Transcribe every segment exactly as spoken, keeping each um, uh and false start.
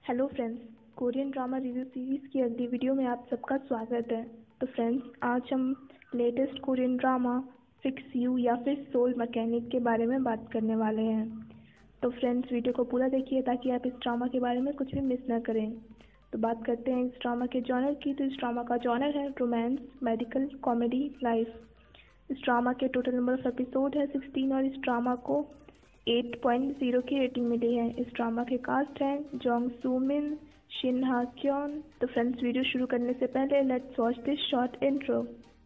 Hello friends, Korean drama review series की अगली video में आप सबका स्वागत है। तो फ्रेंड्स, आज हम latest Korean drama Fix You या फिर सोल मैकेनिक के बारे में बात करने वाले हैं। तो फ्रेंड्स, वीडियो को पूरा देखिए ताकि आप इस ड्रामा के बारे में कुछ भी मिस ना करें। तो बात करते हैं इस ड्रामा के जॉनर की। तो इस ड्रामा का जॉनर है रोमांस, मेडिकल, कॉमेडी, लाइफ। इस ड्रामा के टोटल नंबर ऑफ एपिसोड है सिक्सटीन और इस ड्रामा को एट पॉइंट ज़ीरो की रेटिंग मिली है। इस ड्रामा के कास्ट हैं जोंग सू मिन, शिन हा क्योन। तो फ्रेंड्स, वीडियो शुरू करने से पहले let's watch this short intro.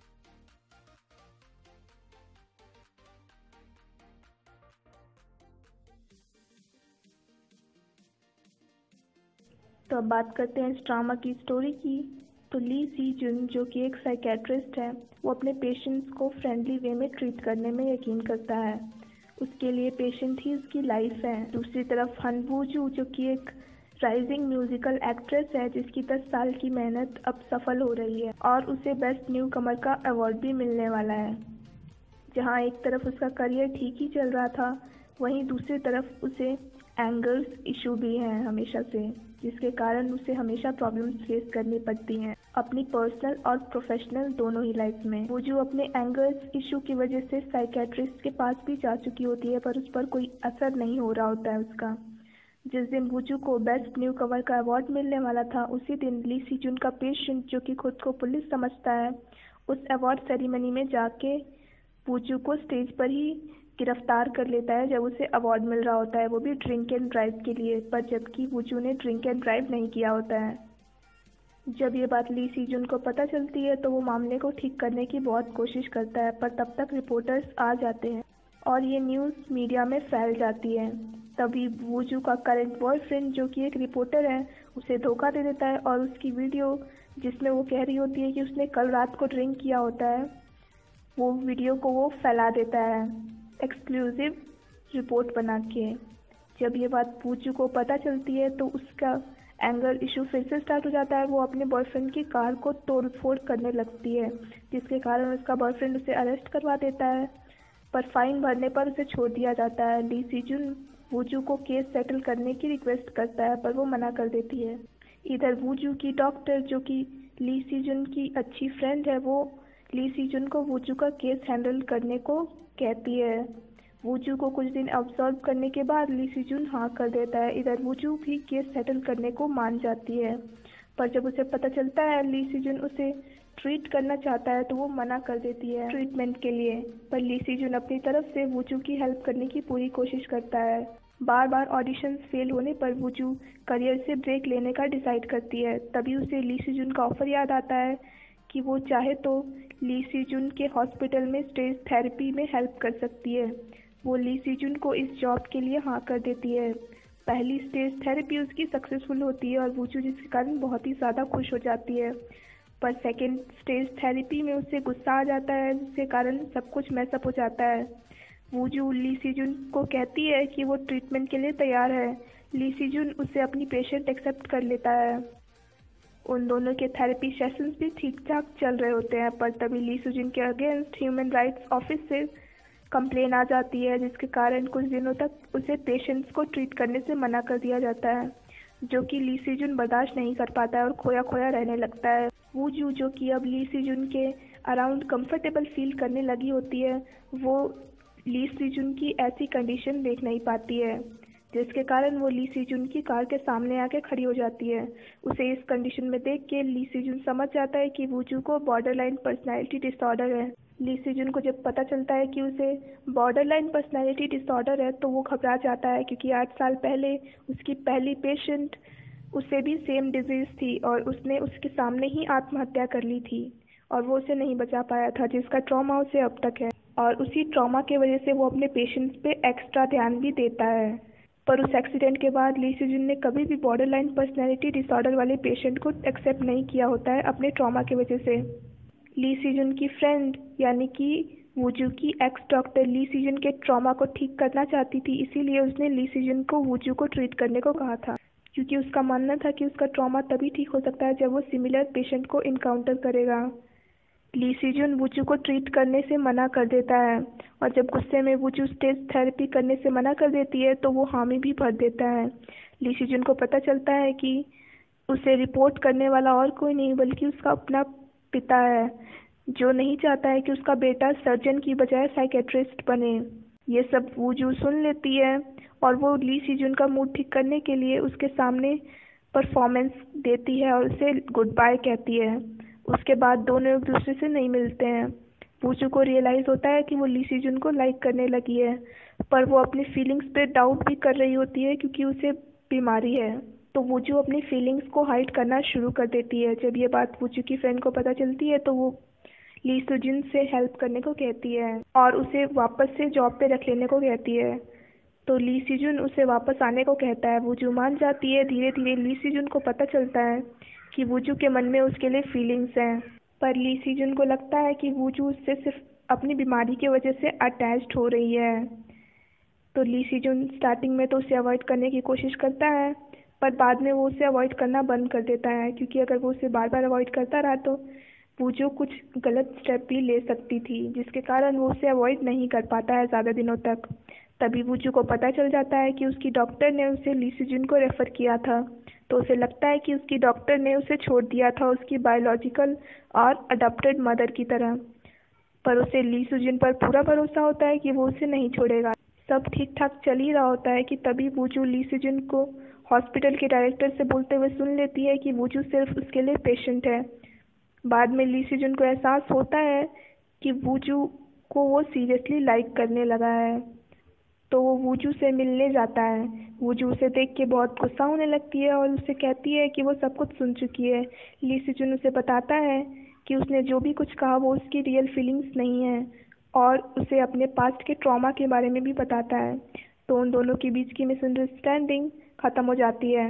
तो अब बात करते हैं इस ड्रामा की स्टोरी की। तो ली सी जुन, जो कि एक साइकेट्रिस्ट है, वो अपने पेशेंट्स को फ्रेंडली वे में ट्रीट करने में यकीन करता है। उसके लिए पेशेंट ही उसकी लाइफ है। दूसरी तरफ हन वू जू, जो कि एक राइजिंग म्यूजिकल एक्ट्रेस है, जिसकी दस साल की मेहनत अब सफल हो रही है और उसे बेस्ट न्यू कमर का अवार्ड भी मिलने वाला है। जहां एक तरफ उसका करियर ठीक ही चल रहा था, वहीं दूसरी तरफ उसे एंगर्स इशू भी हैं हमेशा से, जिसके कारण उसे हमेशा प्रॉब्लम्स फेस करनी पड़ती हैं अपनी पर्सनल और प्रोफेशनल दोनों ही लाइफ में। वो जो अपने एंगर्स इशू की वजह से साइकेट्रिस्ट के पास भी जा चुकी होती है, पर उस पर कोई असर नहीं हो रहा होता है उसका। जिस दिन वूजू को बेस्ट न्यू कवर का अवार्ड मिलने वाला था, उसी दिन ली सी जुन का पेशेंट, जो कि खुद को पुलिस समझता है, उस अवार्ड सेरेमनी में जाके वूजू को स्टेज पर ही गिरफ्तार कर लेता है जब उसे अवार्ड मिल रहा होता है, वो भी ड्रिंक एंड ड्राइव के लिए, पर जबकि वूजू ने ड्रिंक एंड ड्राइव नहीं किया होता है। जब ये बात ली सी जुन को पता चलती है तो वो मामले को ठीक करने की बहुत कोशिश करता है, पर तब तक रिपोर्टर्स आ जाते हैं और ये न्यूज़ मीडिया में फैल जाती है। तभी वूजू का करंट बॉयफ्रेंड, जो कि एक रिपोर्टर है, उसे धोखा दे देता है और उसकी वीडियो, जिसमें वो कह रही होती है कि उसने कल रात को ड्रिंक किया होता है, वो वीडियो को वो फैला देता है एक्सक्लूसिव रिपोर्ट बना के। जब ये बात वूजू को पता चलती है तो उसका एंगर इशू फिर से स्टार्ट हो जाता है। वो अपने बॉयफ्रेंड की कार को तोड़ फोड़ करने लगती है, जिसके कारण उसका बॉयफ्रेंड उसे अरेस्ट करवा देता है, पर फाइन भरने पर उसे छोड़ दिया जाता है। ली सी जुन वूजू को केस सेटल करने की रिक्वेस्ट करता है, पर वो मना कर देती है। इधर वूजू की डॉक्टर, जो कि ली सी जुन की अच्छी फ्रेंड है, वो ली सी जुन को वूजू का केस हैंडल करने को कहती है। वूजू को कुछ दिन ऑब्जर्व करने के बाद ली सी जुन हाँ कर देता है। इधर वूजू भी केस सेटल करने को मान जाती है, पर जब उसे पता चलता है ली सी जुन उसे ट्रीट करना चाहता है तो वो मना कर देती है ट्रीटमेंट के लिए। पर ली सी जुन अपनी तरफ से वूजू की हेल्प करने की पूरी कोशिश करता है। बार बार ऑडिशंस फेल होने पर वूजू करियर से ब्रेक लेने का डिसाइड करती है। तभी उसे ली सी जुन का ऑफर याद आता है कि वो चाहे तो ली सी जुन के हॉस्पिटल में स्टेज थेरेपी में हेल्प कर सकती है। वो ली सी जुन को इस जॉब के लिए हाँ कर देती है। पहली स्टेज थेरेपी उसकी सक्सेसफुल होती है और वूजू जिसके कारण बहुत ही ज़्यादा खुश हो जाती है, पर सेकेंड स्टेज थेरेपी में उससे गुस्सा आ जाता है, जिसके कारण सब कुछ मैसअप हो जाता है। वूजू ली सी जुन को कहती है कि वो ट्रीटमेंट के लिए तैयार है। ली सी जुन उसे अपनी पेशेंट एक्सेप्ट कर लेता है। उन दोनों के थेरेपी सेशंस भी ठीक ठाक चल रहे होते हैं, पर तभी ली सी जुन के अगेंस्ट ह्यूमन राइट्स ऑफिस से कंप्लेन आ जाती है, जिसके कारण कुछ दिनों तक उसे पेशेंट्स को ट्रीट करने से मना कर दिया जाता है, जो कि ली सी जुन बर्दाश्त नहीं कर पाता है और खोया खोया रहने लगता है। वूजू, जो कि अब ली सी जुन के अराउंड कंफर्टेबल फील करने लगी होती है, वो ली सी जुन की ऐसी कंडीशन देख नहीं पाती है, जिसके कारण वो ली सी जुन की कार के सामने आके खड़ी हो जाती है। उसे इस कंडीशन में देख के ली सी जुन समझ जाता है कि वूजू को बॉर्डरलाइन पर्सनैलिटी डिसऑर्डर है। ली सी जुन को जब पता चलता है कि उसे बॉर्डरलाइन पर्सनैलिटी डिसऑर्डर है तो वो घबरा जाता है, क्योंकि आठ साल पहले उसकी पहली पेशेंट, उसे भी सेम डिजीज़ थी और उसने उसके सामने ही आत्महत्या कर ली थी और वो उसे नहीं बचा पाया था, जिसका ट्रॉमा उसे अब तक है। और उसी ट्रॉमा की वजह से वो अपने पेशेंट्स पे एक्स्ट्रा ध्यान भी देता है। पर उस एक्सीडेंट के बाद ली सी जुन ने कभी भी बॉर्डरलाइन पर्सनैलिटी डिसऑर्डर वाले पेशेंट को एक्सेप्ट नहीं किया होता है अपने ट्रॉमा की वजह से। ली सी जुन की फ्रेंड, यानी कि वूजू की एक्स डॉक्टर, ली सी जुन के ट्रॉमा को ठीक करना चाहती थी, इसीलिए उसने ली सी जुन को वूजू को ट्रीट करने को कहा था, क्योंकि उसका मानना था कि उसका ट्रॉमा तभी ठीक हो सकता है जब वो सिमिलर पेशेंट को इनकाउंटर करेगा। ली सी जुन वूजू को ट्रीट करने से मना कर देता है और जब गुस्से में वूजू स्टेज थेरेपी करने से मना कर देती है तो वो हामी भी भर देता है। ली सीजन को पता चलता है कि उसे रिपोर्ट करने वाला और कोई नहीं बल्कि उसका अपना पिता है, जो नहीं चाहता है कि उसका बेटा सर्जन की बजाय साइकेट्रिस्ट बने। ये सब वूजू सुन लेती है और वो ली सीजन का मूड ठीक करने के लिए उसके सामने परफॉर्मेंस देती है और उसे गुड बाय कहती है। उसके बाद दोनों एक दूसरे से नहीं मिलते हैं। वूजू को रियलाइज़ होता है कि वो ली सीजन को लाइक करने लगी है, पर वो अपनी फीलिंग्स पे डाउट भी कर रही होती है क्योंकि उसे बीमारी है। तो वूजू अपनी फीलिंग्स को हाइड करना शुरू कर देती है। जब ये बात वूजू की फ्रेंड को पता चलती है तो वो ली सीजन से हेल्प करने को कहती है और उसे वापस से जॉब पे रख लेने को कहती है। तो ली सीजन उसे वापस आने को कहता है। वूजू मान जाती है। धीरे धीरे ली सीजन को पता चलता है कि वूजू के मन में उसके लिए फीलिंग्स हैं, पर ली सीजन को लगता है कि वूजू उससे सिर्फ अपनी बीमारी की वजह से अटैच्ड हो रही है। तो ली सीजन स्टार्टिंग में तो उसे अवॉइड करने की कोशिश करता है, पर बाद में वो उसे अवॉइड करना बंद कर देता है, क्योंकि अगर वो उसे बार बार अवॉइड करता रहा तो वूजू कुछ गलत स्टेप भी ले सकती थी, जिसके कारण वो उसे अवॉइड नहीं कर पाता है ज़्यादा दिनों तक। तभी वूजू को पता चल जाता है कि उसकी डॉक्टर ने उसे ली सीजन को रेफ़र किया था। तो उसे लगता है कि उसकी डॉक्टर ने उसे छोड़ दिया था उसकी बायोलॉजिकल और अडॉप्टेड मदर की तरह, पर उसे ली सीजन पर पूरा भरोसा होता है कि वो उसे नहीं छोड़ेगा। सब ठीक ठाक चल ही रहा होता है कि तभी वूजू ली सीजन को हॉस्पिटल के डायरेक्टर से बोलते हुए सुन लेती है कि वूजू सिर्फ उसके लिए पेशेंट है। बाद में ली सीजन को एहसास होता है कि वूजू को वो सीरियसली लाइक करने लगा है, तो वो वूजू से मिलने जाता है। वूजू उसे देख के बहुत गुस्सा होने लगती है और उसे कहती है कि वो सब कुछ सुन चुकी है। ली सीजन उसे बताता है कि उसने जो भी कुछ कहा वो उसकी रियल फीलिंग्स नहीं है, और उसे अपने पास्ट के ट्रॉमा के बारे में भी बताता है। तो उन दोनों के बीच की मिसअंडरस्टैंडिंग ख़त्म हो जाती है।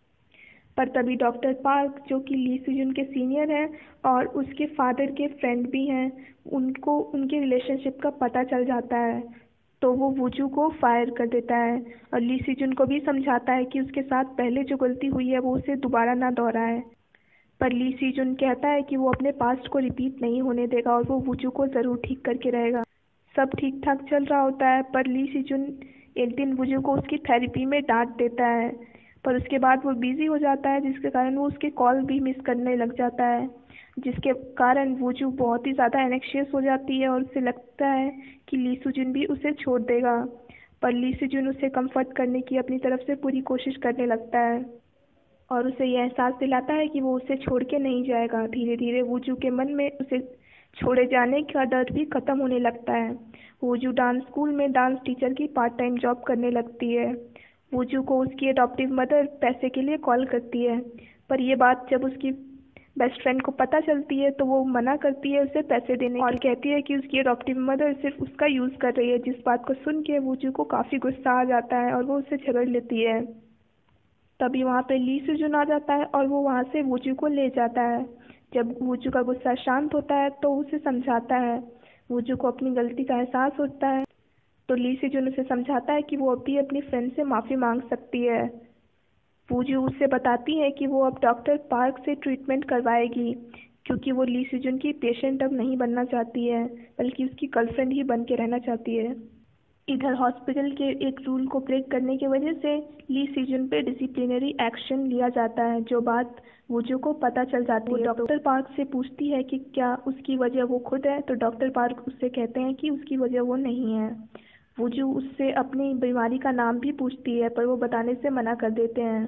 पर तभी डॉक्टर पार्क, जो कि ली सीजन के सीनियर हैं और उसके फादर के फ्रेंड भी हैं, उनको उनके रिलेशनशिप का पता चल जाता है। तो वो वूजू को फायर कर देता है और ली सीजन को भी समझाता है कि उसके साथ पहले जो गलती हुई है वो उसे दोबारा ना दोहराए। पर ली सीजन कहता है कि वो अपने पास्ट को रिपीट नहीं होने देगा और वो वूजू को ज़रूर ठीक करके रहेगा। सब ठीक ठाक चल रहा होता है, पर ली सीजन एक दिन वूजू को उसकी थेरेपी में डांट देता है, पर उसके बाद वो बिजी हो जाता है, जिसके कारण वो उसके कॉल भी मिस करने लग जाता है, जिसके कारण वूजू बहुत ही ज़्यादा एनेक्शियस हो जाती है और उसे लगता है कि ली सीजन भी उसे छोड़ देगा। पर ली सीजन उसे कंफर्ट करने की अपनी तरफ से पूरी कोशिश करने लगता है और उसे यह एहसास दिलाता है कि वो उसे छोड़ के नहीं जाएगा। धीरे धीरे वूजू के मन में उसे छोड़े जाने का डर भी खत्म होने लगता है। वूजू डांस स्कूल में डांस टीचर की पार्ट टाइम जॉब करने लगती है। वूजू को उसकी अडॉप्टिव मदर पैसे के लिए कॉल करती है, पर यह बात जब उसकी बेस्ट फ्रेंड को पता चलती है तो वो मना करती है उसे पैसे देने और कहती है कि उसकी अडॉप्टिव मदर सिर्फ उसका यूज़ कर रही है। जिस बात को सुन के वूजू को काफ़ी गुस्सा आ जाता है और वो उससे झगड़ लेती है। तभी वहाँ पे ली सीजन आ जाता है और वो वहाँ से वूजू को ले जाता है। जब वूजू का गुस्सा शांत होता है तो उसे समझाता है। वूजू को अपनी गलती का एहसास होता है, तो ली सीजन उसे समझाता है कि वो अभी अपनी फ्रेंड से माफ़ी मांग सकती है। वूजू उसे बताती है कि वो अब डॉक्टर पार्क से ट्रीटमेंट करवाएगी, क्योंकि वो ली सीजन की पेशेंट अब नहीं बनना चाहती है, बल्कि उसकी गर्लफ्रेंड ही बन के रहना चाहती है। इधर हॉस्पिटल के एक रूल को ब्रेक करने की वजह से ली सीजन पे डिसिप्लिनरी एक्शन लिया जाता है, जो बात वूजू को पता चल जाती है। डॉक्टर पार्क से पूछती है कि क्या उसकी वजह वो खुद है, तो डॉक्टर पार्क उससे कहते हैं कि उसकी वजह वो नहीं है। वूजू उससे अपनी बीमारी का नाम भी पूछती है, पर वो बताने से मना कर देते हैं।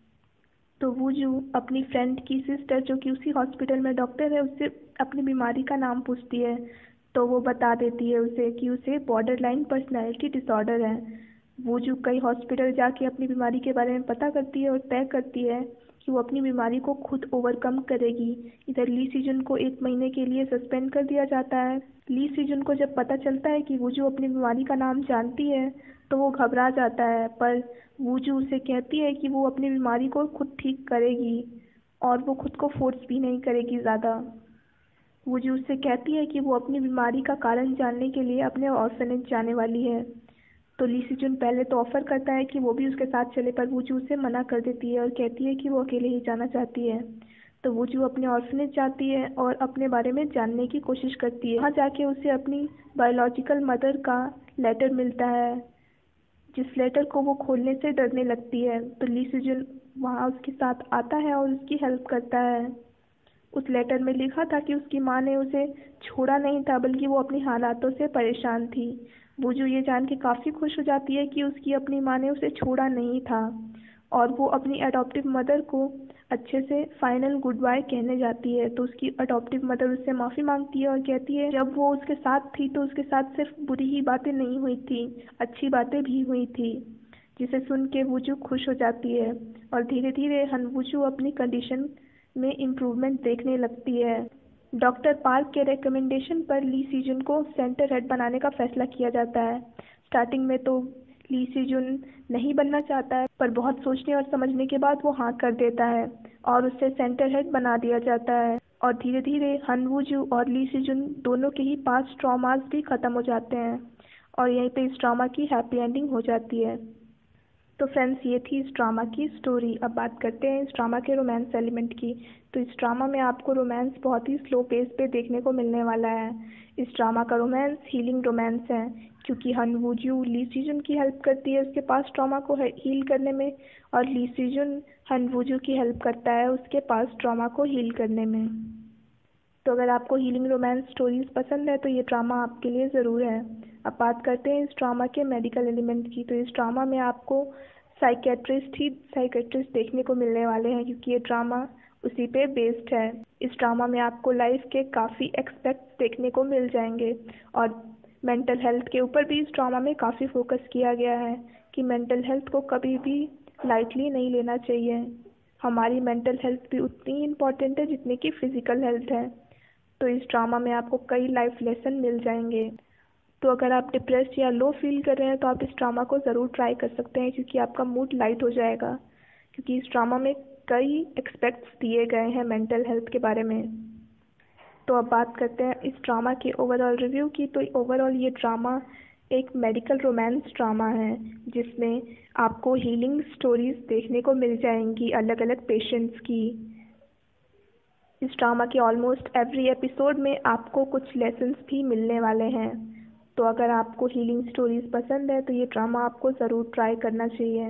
तो वूजू अपनी फ्रेंड की सिस्टर, जो कि उसी हॉस्पिटल में डॉक्टर है, उससे अपनी बीमारी का नाम पूछती है, तो वो बता देती है उसे कि उसे बॉर्डर लाइन पर्सनैलिटी डिसऑर्डर है। वूजू कई हॉस्पिटल जाके अपनी बीमारी के बारे में पता करती है और तय करती है कि वो अपनी बीमारी को खुद ओवरकम करेगी। इधर ली सीजन को एक महीने के लिए सस्पेंड कर दिया जाता है। ली सीजन को जब पता चलता है कि वूजू अपनी बीमारी का नाम जानती है तो वो घबरा जाता है, पर वूजू उसे कहती है कि वो अपनी बीमारी को खुद ठीक करेगी और वो खुद को फोर्स भी नहीं करेगी ज़्यादा। वूजू उससे कहती है कि वो अपनी बीमारी का कारण जानने के लिए अपने ऑर्फनेज जाने वाली है। तो ली सीजन पहले तो ऑफ़र करता है कि वो भी उसके साथ चले, पर वूजू उसे मना कर देती है और कहती है कि वो अकेले ही जाना चाहती है। तो वूजू अपने ऑर्फनेज जाती है और अपने बारे में जानने की कोशिश करती है। वहाँ जाके उसे अपनी बायोलॉजिकल मदर का लेटर मिलता है, जिस लेटर को वो खोलने से डरने लगती है। तो ली सिजुन वहाँ उसके साथ आता है और उसकी हेल्प करता है। उस लेटर में लिखा था कि उसकी माँ ने उसे छोड़ा नहीं था, बल्कि वो अपनी हालातों से परेशान थी। वूजू ये जान के काफ़ी खुश हो जाती है कि उसकी अपनी माँ ने उसे छोड़ा नहीं था, और वो अपनी अडॉप्टिव मदर को अच्छे से फाइनल गुड बाय कहने जाती है। तो उसकी अडॉप्टिव मदर उससे माफ़ी मांगती है और कहती है जब वो उसके साथ थी तो उसके साथ सिर्फ बुरी ही बातें नहीं हुई थी, अच्छी बातें भी हुई थी, जिसे सुन के वूजू खुश हो जाती है। और धीरे धीरे हन वूजू अपनी कंडीशन में इम्प्रूवमेंट देखने लगती है। डॉक्टर पार्क के रिकमेंडेशन पर ली सीजुन को सेंटर हेड बनाने का फैसला किया जाता है। स्टार्टिंग में तो ली सीजुन नहीं बनना चाहता है, पर बहुत सोचने और समझने के बाद वो हाँ कर देता है और उसे सेंटर हेड बना दिया जाता है। और धीरे धीरे हन वूजू और ली सीजुन दोनों के ही पास ट्रॉमास भी खत्म हो जाते हैं, और यहीं पे इस ड्रामा की हैप्पी एंडिंग हो जाती है। तो फ्रेंड्स, ये थी इस ड्रामा की स्टोरी। अब बात करते हैं इस ड्रामा के रोमांस एलिमेंट की। तो इस ड्रामा में आपको रोमांस बहुत ही स्लो पेस पे देखने को मिलने वाला है। इस ड्रामा का रोमांस हीलिंग रोमांस है, क्योंकि हन वूजू ली सीजुन की हेल्प करती है उसके पास ट्रॉमा को हील करने में, और ली सीजुन हन वूजू की हेल्प करता है उसके पास ट्रॉमा को हील करने में। तो अगर आपको हीलिंग रोमांस स्टोरीज पसंद है तो ये ड्रामा आपके लिए ज़रूर है। अब बात करते हैं इस ड्रामा के मेडिकल एलिमेंट की। तो इस ड्रामा में आपको साइकेट्रिस्ट ही साइकेट्रिस्ट देखने को मिलने वाले हैं, क्योंकि ये ड्रामा उसी पे बेस्ड है। इस ड्रामा में आपको लाइफ के काफ़ी एक्सपेक्ट्स देखने को मिल जाएंगे, और मेंटल हेल्थ के ऊपर भी इस ड्रामा में काफ़ी फोकस किया गया है कि मेंटल हेल्थ को कभी भी लाइटली नहीं लेना चाहिए। हमारी मेंटल हेल्थ भी उतनी ही इम्पॉर्टेंट है जितनी कि फिजिकल हेल्थ है। तो इस ड्रामा में आपको कई लाइफ लेसन मिल जाएंगे। तो अगर आप डिप्रेस्ड या लो फील कर रहे हैं तो आप इस ड्रामा को ज़रूर ट्राई कर सकते हैं, क्योंकि आपका मूड लाइट हो जाएगा, क्योंकि इस ड्रामा में कई एक्सपेक्ट्स दिए गए हैं मेंटल हेल्थ के बारे में। तो अब बात करते हैं इस ड्रामा के ओवरऑल रिव्यू की। तो ओवरऑल ये ड्रामा एक मेडिकल रोमांस ड्रामा है, जिसमें आपको हीलिंग स्टोरीज देखने को मिल जाएंगी अलग अलग पेशेंट्स की। इस ड्रामा के ऑलमोस्ट एवरी एपिसोड में आपको कुछ लेसन्स भी मिलने वाले हैं। तो अगर आपको हीलिंग स्टोरीज पसंद है तो ये ड्रामा आपको ज़रूर ट्राई करना चाहिए।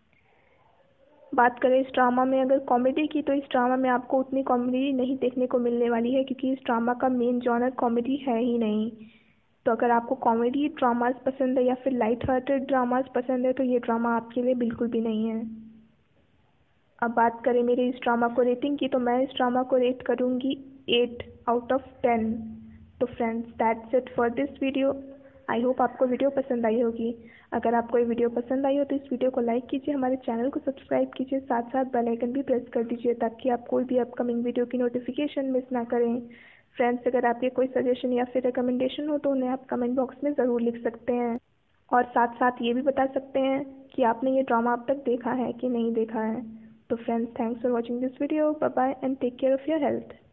बात करें इस ड्रामा में अगर कॉमेडी की, तो इस ड्रामा में आपको उतनी कॉमेडी नहीं देखने को मिलने वाली है, क्योंकि इस ड्रामा का मेन जॉनर कॉमेडी है ही नहीं। तो अगर आपको कॉमेडी ड्रामास पसंद है या फिर लाइट हार्टेड ड्रामास पसंद है तो ये ड्रामा आपके लिए बिल्कुल भी नहीं है। अब बात करें मेरे इस ड्रामा को रेटिंग की, तो मैं इस ड्रामा को रेट करूँगी एट आउट ऑफ टेन। तो friends, that's it for this video. I hope आपको वीडियो पसंद आई होगी। अगर आपको ये वीडियो पसंद आई हो तो इस वीडियो को लाइक कीजिए, हमारे चैनल को सब्सक्राइब कीजिए, साथ साथ बेल आइकन भी प्रेस कर दीजिए, ताकि आप कोई भी अपकमिंग वीडियो की नोटिफिकेशन मिस ना करें। फ्रेंड्स, अगर आपके कोई सजेशन या फिर रिकमेंडेशन हो तो उन्हें आप कमेंट बॉक्स में ज़रूर लिख सकते हैं, और साथ साथ ये भी बता सकते हैं कि आपने ये ड्रामा अब तक देखा है कि नहीं देखा है। तो friends, thanks for watching this video. Bye bye and take care of your health.